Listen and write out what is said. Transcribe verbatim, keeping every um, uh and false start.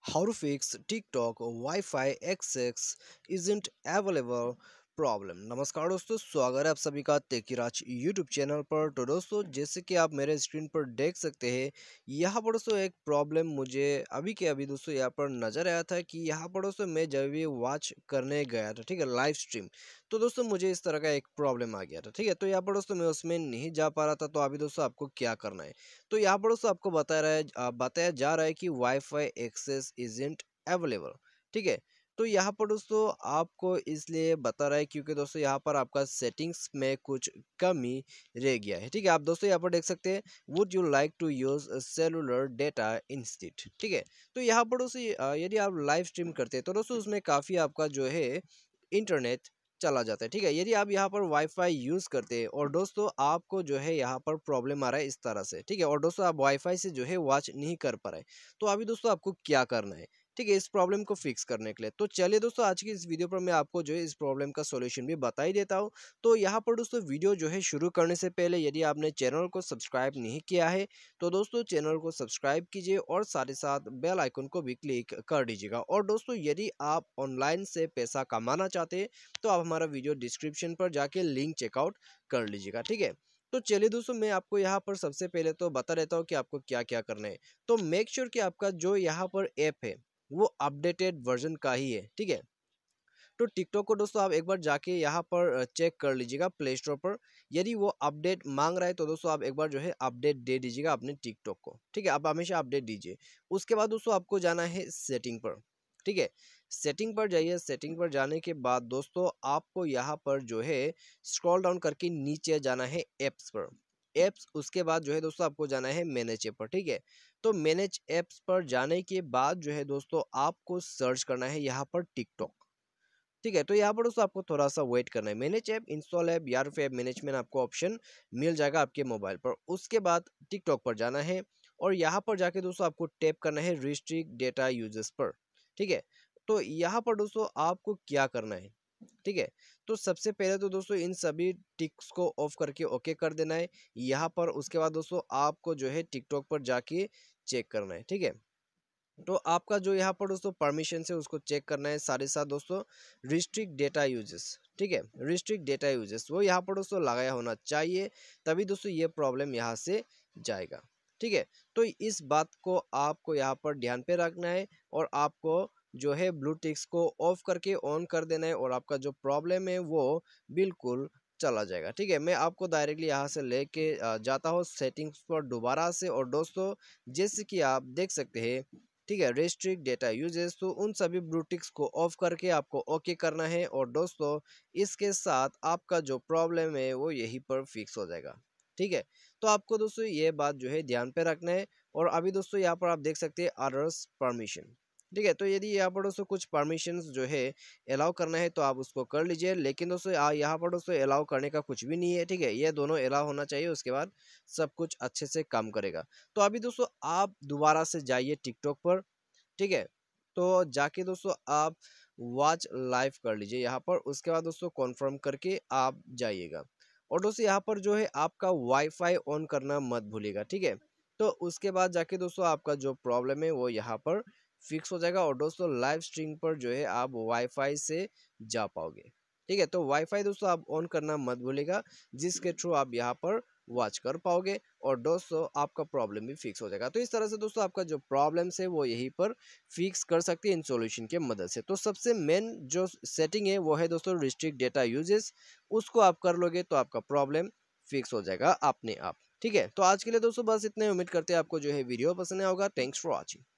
How to fix TikTok Wi-Fi access isn't available problem. नमस्कार दोस्तों, स्वागत है आप सभी का तेकीराज यूट्यूब चैनल पर। तो दोस्तों, जैसे कि आप मेरे स्क्रीन पर देख सकते हैं, यहाँ पर दोस्तों एक प्रॉब्लम मुझे अभी के अभी दोस्तों यहाँ पर नज़र आया था कि यहाँ पर दोस्तों मैं जब भी वॉच करने गया था, ठीक है, लाइव स्ट्रीम, तो दोस्तों मुझे इस तरह का एक प्रॉब्लम आ गया था। ठीक है, तो यहाँ पर दोस्तों मैं उसमें नहीं जा पा रहा था। तो अभी दोस्तों आपको क्या करना है, तो यहाँ पर दोस्तों आपको बता रहा है आ, बताया जा रहा है कि वाईफाई एक्सेस इजंट अवेलेबल। ठीक है, तो यहाँ पर दोस्तों आपको इसलिए बता रहा है क्योंकि दोस्तों यहाँ पर आपका सेटिंग्स में कुछ कमी रह गया है। ठीक है, आप दोस्तों यहाँ पर देख सकते हैं, would you like to use cellular data instead. ठीक है, तो यहाँ पर दोस्तों अ, यदि आप लाइव स्ट्रीम करते हैं तो दोस्तों उसमें काफ़ी आपका जो है इंटरनेट चला जाता है। ठीक है, यदि आप यहाँ पर वाईफाई यूज़ करते हैं और दोस्तों आपको जो है यहाँ पर प्रॉब्लम आ रहा है इस तरह से, ठीक है, और दोस्तों आप वाईफाई से जो है वॉच नहीं कर पा रहे, तो अभी दोस्तों आपको क्या करना है, ठीक है, इस प्रॉब्लम को फिक्स करने के लिए। तो चलिए दोस्तों, आज की इस वीडियो पर मैं आपको जो है इस प्रॉब्लम का सॉल्यूशन भी बता ही देता हूँ। तो यहाँ पर दोस्तों वीडियो जो है शुरू करने से पहले यदि आपने चैनल को सब्सक्राइब नहीं किया है तो दोस्तों चैनल को सब्सक्राइब कीजिए और साथ ही साथ बेल आइकन को भी क्लिक कर दीजिएगा। और दोस्तों यदि आप ऑनलाइन से पैसा कमाना चाहते हैं तो आप हमारा वीडियो डिस्क्रिप्शन पर जाके लिंक चेकआउट कर लीजिएगा। ठीक है, तो चलिए दोस्तों, मैं आपको यहाँ पर सबसे पहले तो बता देता हूँ कि आपको क्या क्या करना है। तो मेक श्योर कि आपका जो यहाँ पर ऐप है वो अपडेटेड वर्जन का ही है। ठीक है, तो टिकटॉक को दोस्तों आप एक बार जाके यहाँ पर चेक कर लीजिएगा प्ले स्टोर पर। यदि वो अपडेट मांग रहा है तो दोस्तों आप एक बार जो है अपडेट दे दीजिएगा अपने टिकटॉक को। ठीक है, आप हमेशा अपडेट दीजिए। उसके बाद दोस्तों आपको जाना है सेटिंग पर। ठीक है, सेटिंग पर जाइए। सेटिंग पर जाने के बाद दोस्तों आपको यहाँ पर जो है स्क्रॉल डाउन करके नीचे जाना है एप्स पर। एप्स, उसके बाद जो है दोस्तों आपको जाना है मैनेज ऐप पर। ठीक है, तो मैनेज एप्स पर जाने के बाद जो है दोस्तों आपको सर्च करना है यहाँ पर टिकटॉक। ठीक है, तो यहाँ पर दोस्तों आपको थोड़ा सा वेट करना है। मैनेज ऐप, इंस्टॉल ऐप या फिर ऐप मैनेजमेंट आपको ऑप्शन मिल जाएगा आपके मोबाइल पर। उसके बाद टिकटॉक पर जाना है और यहाँ पर जाके दोस्तों आपको टैप करना है रिस्ट्रिक्ट डेटा यूजेस पर। ठीक है, तो यहाँ पर दोस्तों आपको क्या करना है, ठीक है, तो सबसे पहले तो दोस्तों इन सभी टिक्स को ऑफ करके ओके कर देना है यहाँ पर। उसके बाद दोस्तों आपको जो है टिकटॉक पर जाके चेक करना है। ठीक है, तो आपका जो यहाँ पर दोस्तों परमिशन है उसको चेक करना है। साथ ही साथ दोस्तों रिस्ट्रिक्ट डेटा यूजेस, ठीक है, रिस्ट्रिक्ट डेटा यूजेस वो यहाँ पर दोस्तों लगाया होना चाहिए, तभी दोस्तों ये प्रॉब्लम यहाँ से जाएगा। ठीक है, तो इस बात को आपको यहाँ पर ध्यान पे रखना है और आपको जो है ब्लू टिक्स को ऑफ करके ऑन कर देना है और आपका जो प्रॉब्लम है वो बिल्कुल चला जाएगा। ठीक है, मैं आपको डायरेक्टली यहाँ से लेके अ, जाता हूँ सेटिंग्स पर दोबारा से। और दोस्तों जैसे कि आप देख सकते हैं, ठीक है, रेस्ट्रिक्ट डेटा यूजेस, तो उन सभी ब्लूटिक्स को ऑफ करके आपको ओके करना है। और दोस्तों इसके साथ आपका जो प्रॉब्लम है वो यहीं पर फिक्स हो जाएगा। ठीक है, तो आपको दोस्तों ये बात जो है ध्यान पे रखना है। और अभी दोस्तों यहाँ पर आप देख सकते हैं अदर्स परमिशन। ठीक है, तो यदि यहाँ पर दोस्तों कुछ परमिशंस जो है अलाउ करना है तो आप उसको कर लीजिए, लेकिन दोस्तों आ- यहाँ पर दोस्तों अलाउ करने का कुछ भी नहीं है। ठीक है, ये दोनों अलाउ होना चाहिए, उसके बाद सब कुछ अच्छे से काम करेगा। तो अभी दोस्तों आप दोबारा से जाइए टिकटॉक पर। ठीक है, तो जाके दोस्तों आप वॉच लाइव कर लीजिए यहाँ पर। उसके बाद दोस्तों कॉन्फर्म करके आप जाइएगा। और दोस्तों यहाँ पर जो है आपका वाईफाई ऑन करना मत भूलिएगा। ठीक है, तो उसके बाद जाके दोस्तों आपका जो प्रॉब्लम है वो यहाँ पर फिक्स हो जाएगा और दोस्तों लाइव स्ट्रीम पर जो है आप वाईफाई से जा पाओगे। ठीक है, तो वाईफाई दोस्तों आप ऑन करना मत भूलिएगा, जिसके थ्रू आप यहाँ पर वॉच कर पाओगे और दोस्तों आपका प्रॉब्लम भी फिक्स हो जाएगा। तो इस तरह से दोस्तों आपका जो प्रॉब्लम्स है वो यहीं पर फिक्स कर सकते हैं इन सॉल्यूशन के मदद से। तो सबसे मेन जो सेटिंग है वो है दोस्तों रिस्ट्रिक्ट डेटा यूजेस, उसको आप कर लोगे तो आपका प्रॉब्लम फिक्स हो जाएगा अपने आप। ठीक है, तो आज के लिए दोस्तों बस इतने। उम्मीद करते हैं आपको जो है वीडियो पसंद आया होगा। Thanks for watching.